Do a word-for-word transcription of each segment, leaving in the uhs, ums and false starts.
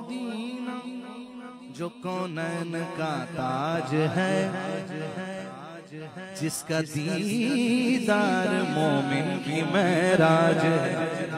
Medina जो कौनैन का ताज है, जिसका दीदार मोमिन की महराज है।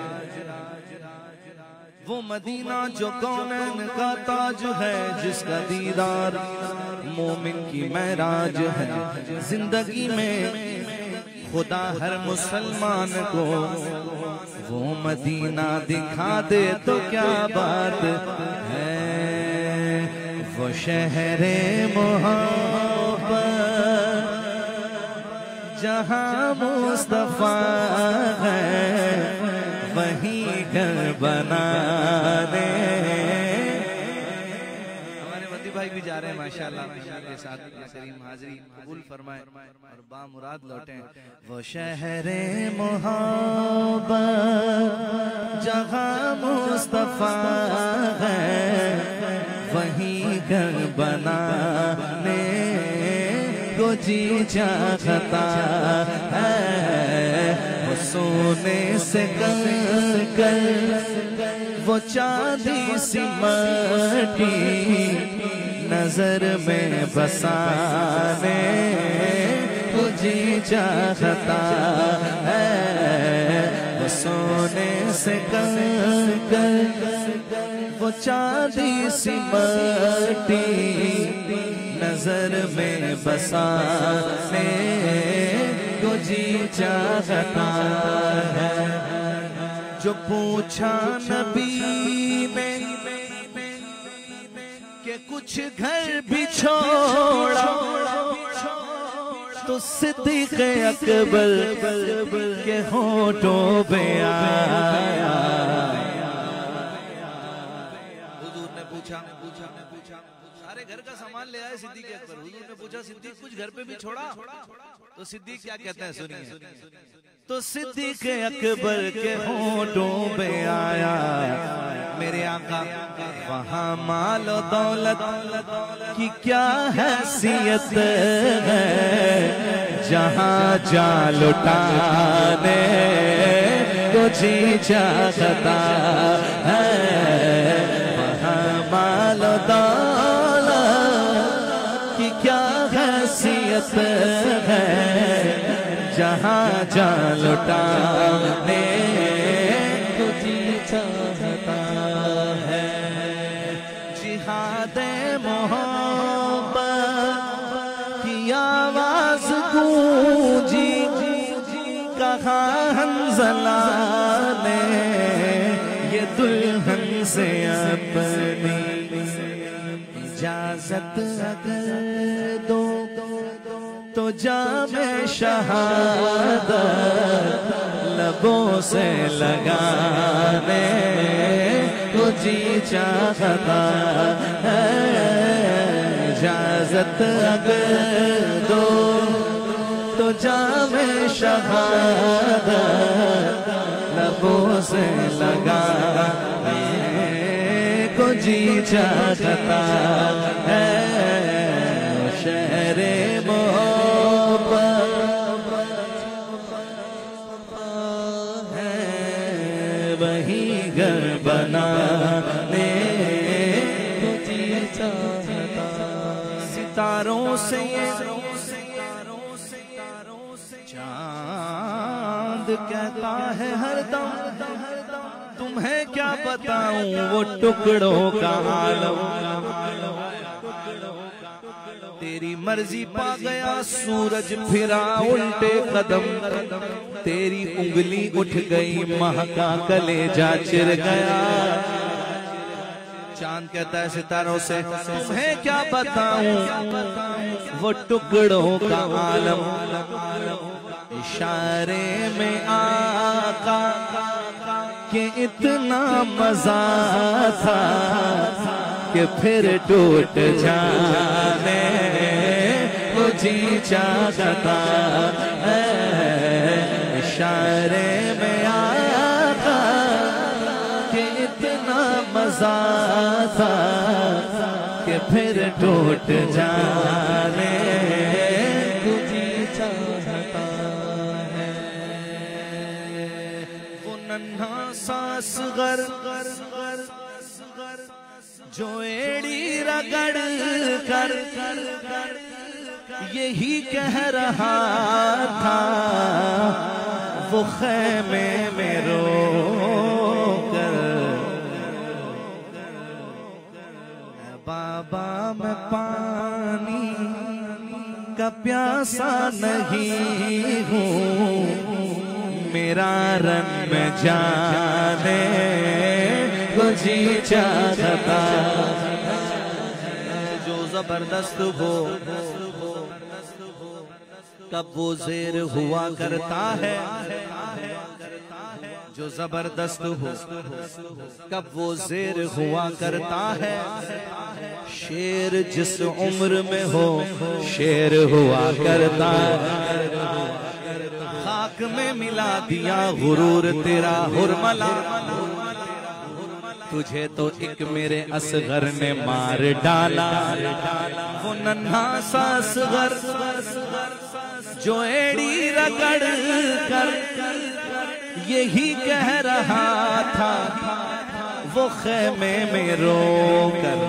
वो मदीना जो कौनैन का ताज है, जिसका दीदार मोमिन की महराज है। जिंदगी में खुदा हर मुसलमान को वो मदीना दिखा दे तो क्या बात है। वो शहरे मोहब्बत जहाँ मुस्तफा है, वहीं घर बनाने। हमारे मदी भाई भी जा रहे हैं माशाल्लाह के साथ। करीम हाजिरी कबूल फरमाए और बामुराद लौटे। वो शहरे मोहब्बत जहाँ मुस्तफा है, वहीं घर बनाने को जी चाहता है। वो सोने से कर कर वो चांदी सी मटी नजर में बसाने को जी चाहता है। वो सोने से कर कर वो चांदी सी मटी नजर में बसाने को जी चाहता है। जो पूछा नबी ने कि कुछ घर भी छोड़ा, तो सिद्दीक़ अकबर के होठों पे आया। हुजूर ने पूछा सारे घर का सामान ले आए सिद्दीक़ अकबर। हुजूर ने पूछा सिद्दीक़ कुछ घर पे भी छोड़ा? तो सिद्दीक़ क्या कहते हैं सुनिए। तो सिद्दीक़ अकबर के होठों पे आया मेरे आका, वहाँ माल दौलत की क्या हैसियत है, जहाँ जा लुटाने को जी चाहता है। वहाँ माल दौलत की क्या हैसियत है, जहाँ जा लुटाने को जी चाहता है। जिहादे मोहब्बत की आवाज गूंजी, कहा हंज़ला ने ये दुल्हन से अपनी इजाजत अगर दो तो जामे शहादत लबों से लगाने को जी चाहता है। इजाजत अगर दो तो जामे शहादत लबों से लगाने को जी चाहता है। शहरे घर बनाने को जी चाहता। सितारों से ये चांद कहता है हरदम, तुम्हें क्या बताऊं वो टुकड़ों का आलम। तेरी मर्जी पा गया सूरज फिरा उल्टे कदम, तेरी उंगली उठ गई महका कलेजा चिर गया। चांद कहता है सितारों से तुम्हें क्या बताऊं वो टुकड़ों का आलम। इशारे में आका के इतना मजा था कि फिर टूट जाने को जी चाहता है। इशारे में आका के इतना मजा था कि फिर टूट जाने को जी चाहता है। वो नन्हा सा असग़र जो एड़ी रगड़ कर यही कह रहा था, वो ख़ैमे में रो कर, बाबा मैं पानी का प्यासा नहीं हूँ, मेरा रंग में जाने को जी चाहता। जो जबरदस्त हो कब वो जेर हुआ करता है, जो जबरदस्त हो कब वो जेर हुआ करता है। शेर जिस उम्र में हो शेर हुआ करता है। खाक में मिला दिया गुरूर तेरा हुरमला, तुझे तो एक मेरे असगर ने मार डाला। वो नन्हा सा असगर जो एड़ी रगड़ कर यही कह रहा था, वो ख़ैमे में रो कर,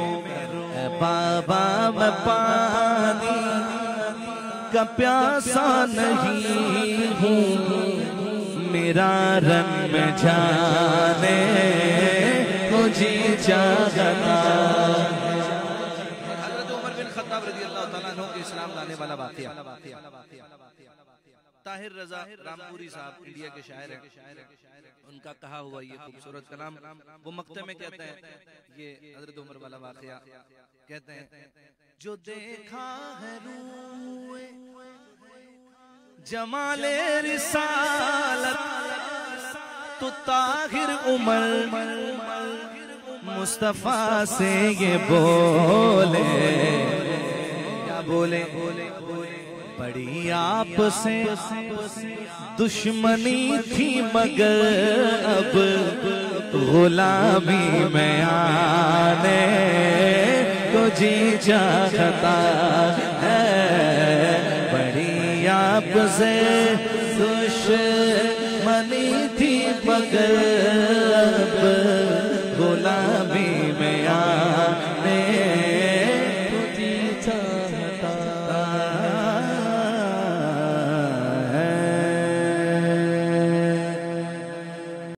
बाबा मैं पानी का प्यासा नहीं हूँ, मेरा रंग में जाने को जी चाहता। हज़रत उमर बिन खत्ताब रज़ी अल्लाह तआला अन्हु के इस्लाम लाने वाला वाक़या। ताहिर रज़ा रामपुरी साहब इंडिया के शायर हैं, उनका कहा हुआ ये खूबसूरत कलाम वो मक्ते में कहते हैं, ये हज़रत उमर वाला वाक़या कहते हैं। जो देखा है रूए जमाले रिसालत, तो ताहिर उमर मुस्तफा से ये बोले, क्या बोले? बड़ी आपसे दुश्मनी थी मगर अब गुलामी में आने को जी चाहता है। बड़ी आपसे दुश्मनी थी मगर अब गुलामी में आने